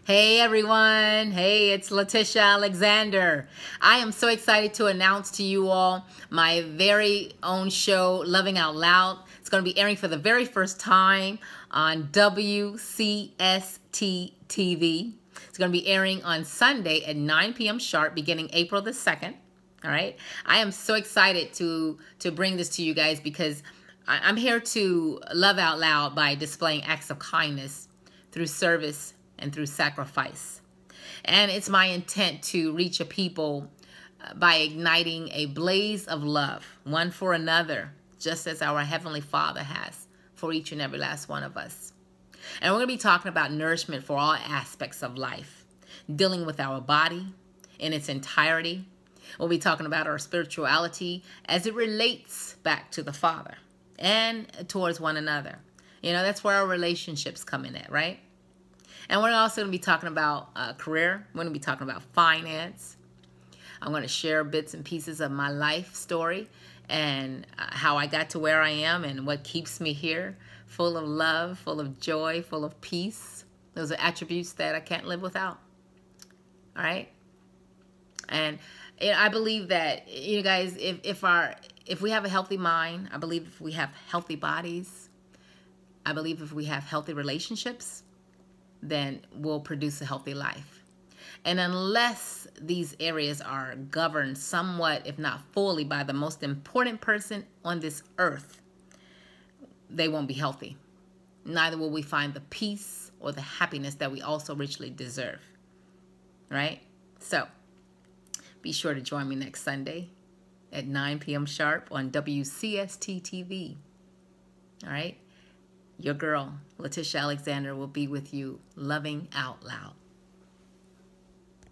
Hey everyone, hey, it's Letitia Alexander. I am so excited to announce to you all my very own show, Loving Out Loud. It's going to be airing for the very first time on WCST-TV. It's going to be airing on Sunday at 9 p.m. sharp, beginning April the 2nd. All right. I am so excited to bring this to you guys because I'm here to love out loud by displaying acts of kindness through service and through sacrifice. And it's my intent to reach a people by igniting a blaze of love, one for another, just as our Heavenly Father has for each and every last one of us. And we're going to be talking about nourishment for all aspects of life, dealing with our body in its entirety. We'll be talking about our spirituality as it relates back to the Father and towards one another. You know, that's where our relationships come in at, right? And we're also going to be talking about career. We're going to be talking about finance. I'm going to share bits and pieces of my life story and how I got to where I am and what keeps me here, full of love, full of joy, full of peace. Those are attributes that I can't live without. All right? And I believe that, you guys, if we have a healthy mind, I believe if we have healthy bodies, I believe if we have healthy relationships, then we'll produce a healthy life. And unless these areas are governed somewhat, if not fully, by the most important person on this earth, they won't be healthy. Neither will we find the peace or the happiness that we also richly deserve. Right? So, be sure to join me next Sunday at 9 p.m. sharp on WCST-TV. All right? Your girl, Letitia Alexander, will be with you, loving out loud.